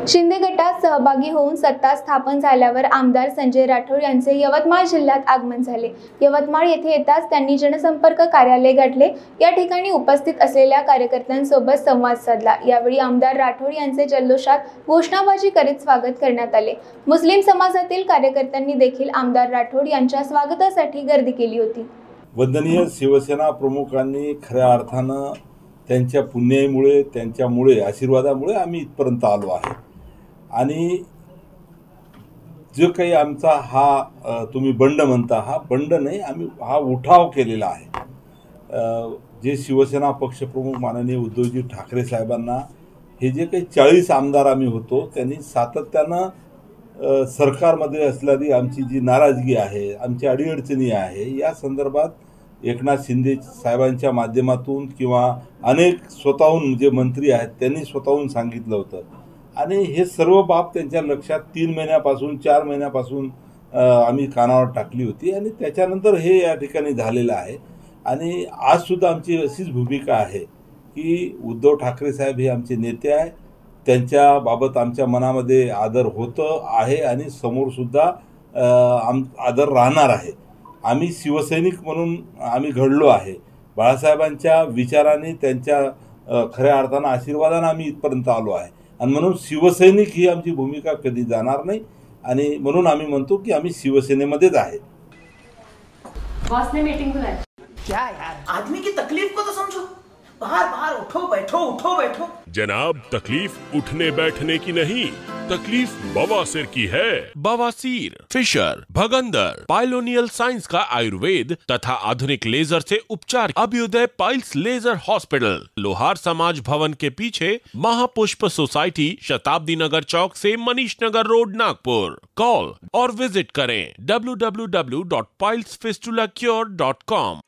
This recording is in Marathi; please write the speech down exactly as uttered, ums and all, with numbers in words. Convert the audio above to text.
शिंदे गटात सहभागी होऊन सत्ता स्थापन झाल्यावर आमदार संजय राठोड यांचे यवतमाळ जिल्ह्यात आगमन झाले। यवतमाळ येथे येताच त्यांनी जनसंपर्क कार्यालय गाठले। या ठिकाणी उपस्थित असलेल्या कार्यकर्त्यांसोबत संवाद साधला। यावेळी आमदार राठोड यांचे जल्लोषात घोषणाबाजी करीत स्वागत करण्यात आले। मुस्लिम समाजातील कार्यकर्त्यांनी देखील आमदार राठोड यांच्या स्वागतासाठी गर्दी केली होती। वंदनीय शिवसेना प्रमुखांनी खऱ्या अर्थानं त्यांच्या पुण्याईमुळे त्यांच्यामुळे आशीर्वादामुळे आम्ही इथपर्यंत आलो आहे आणि जो काही आमचा हा तुम्ही बंड म्हणता हा बंड नाही, आम्ही हा उठाव केलेला आहे। जे शिवसेना पक्षप्रमुख माननीय उद्धवजी ठाकरे साहेबांना हे जे काही चाळीस आमदार आम्ही होतो त्यांनी सातत्यानं सरकारमध्ये असलेली आमची जी नाराजगी आहे, आमची अडीअडचणी आहे, या संदर्भात एकनाथ शिंदे साहेबांच्या माध्यमातून किंवा अनेक स्वतःहून जे मंत्री आहेत त्यांनी स्वतःहून सांगितलं होतं आणि हे सर्व बाब त्यांच्या लक्षात तीन महिन्यापासून चार महिन्यापासून आम्ही कानावर टाकली होती आणि त्याच्यानंतर हे या ठिकाणी झालेलं आहे। आणि आज सुद्धा आमची अशीच भूमिका आहे की उद्धव ठाकरे साहेब हे आमचे नेते आहे, त्यांच्या बाबत आमच्या मनामध्ये आदर होतं आहे आणि समोर सुद्धा आम आदर राहणार आहे। आम्ही शिवसैनिक म्हणून आम्ही घडलो आहे, बाळासाहेबांच्या विचाराने त्यांच्या खऱ्या अर्थानं आशीर्वादाने आम्ही इथपर्यंत आलो आहे आणि म्हणून शिवसैनिक ही आमची भूमिका कधी जाणार नाही आणि म्हणून आम्ही म्हणतो की आम्ही शिवसेनेमध्येच आहे। बॉस ने मीटिंग बुलाई। क्या यार, आदमी की तकलीफ को तो समझो। बाहर बाहर उठो बैठो उठो बैठो। जनाब, तकलीफ उठने बैठने की नहीं, तकलीफ बवासीर की है। बवासीर, फिशर, भगंदर, पाइलोनियल साइंस का आयुर्वेद तथा आधुनिक लेजर से उपचार। Abhyudaya piles laser hospital, Lohar Samaj Bhavan के पीछे, महापुष्प सोसाइटी, शताब्दी नगर चौक से मनीष नगर रोड, नागपुर। कॉल और विजिट करें W W W dot piles fistula cure dot com.